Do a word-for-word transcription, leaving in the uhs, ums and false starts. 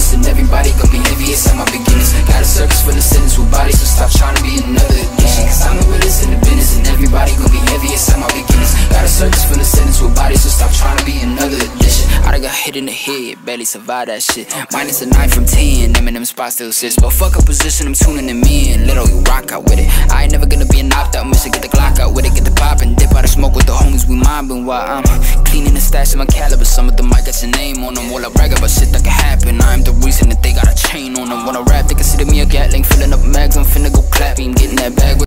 business, and everybody gon' be envious at my beginnings. Got a circus full of sinners with bodies, so stop trying to be another addition. Cause I'm the realest in the business, and everybody gon' be envious at my beginnings. Got a circus full of sinners with bodies, so stop trying to be another addition. I done got hit in the head, barely survived that shit. Minus a nine from ten, them in them spots still sits. But fuck a position, I'm tuning them in. Little you rock out with it. I ain't never gonna be a knocked out mission. Get the Glock out with it, get the pop and dip out of smoke with the homies we mobbing. While I'm cleaning the stash of my caliber, some of them might got your name on them. While I brag about shit that can happen, I'm the reason that they got a chain on them. When I rap, they consider me a Gatling, filling up mags, I'm finna go clapping, getting that bag with